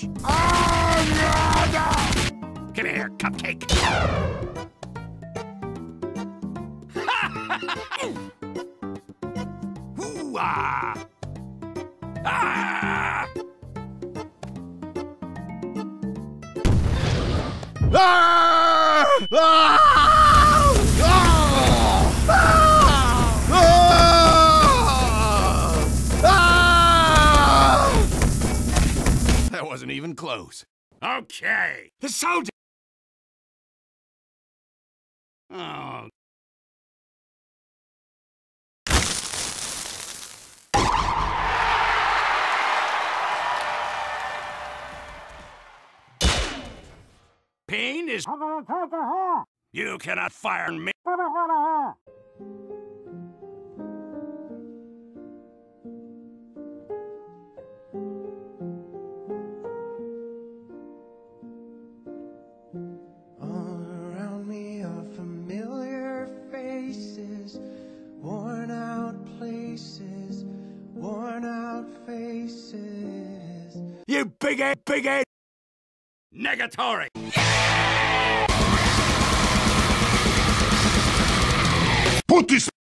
bitch! Oh, no! Come here, cupcake! Hoo-ah! Ah! Ah! Ah! That wasn't even close. Okay, the soldier. Oh. Pain is. You cannot fire me. All around me are familiar faces, worn out places, worn out faces. You big-head, negatory. Put this